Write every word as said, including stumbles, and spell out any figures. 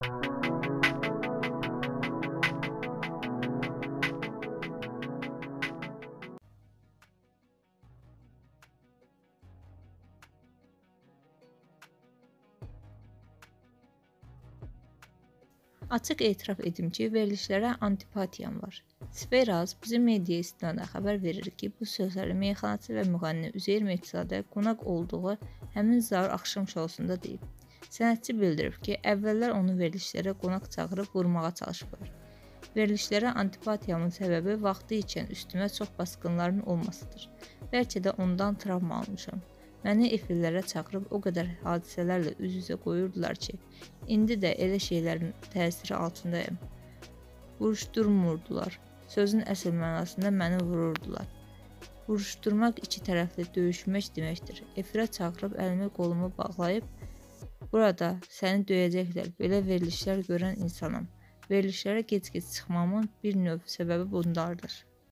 Açıq etiraf edim ki, verilişlərə antipatiyam var. Sferaz bizim media istinadən xəbər verir ki, bu sözləri meyxanaçı və müğənni Üzeyir Mehdzadə qonaq olduğu həmin Zaur axşam şousunda deyib. Sənətçi bildirib ki, əvvəllər onu verilişlərə qonaq çağırıb vurmağa çalışıblar. Verilişlərə antipatiyamın səbəbi vaxtı ikən üstümə çox basqınların olmasıdır. Bəlkə də ondan travma almışam. Məni efirlərə çağırıb o qədər hadisələrlə üz-üzə qoyurdular ki, indi də elə şeylərin təsiri altındayım. Vuruşdurmurdular. Sözün əsl mənasında məni vururdular. Vuruşdurmaq iki tərəfli döyüşmək deməkdir. Efirə çağırıb əlimi qolumu bağlayıb, burada səni döyəcəklər, belə verilişlər görən insanam. Verilişlərə gec-gec çıxmamın bir növ səbəbi bunlardır.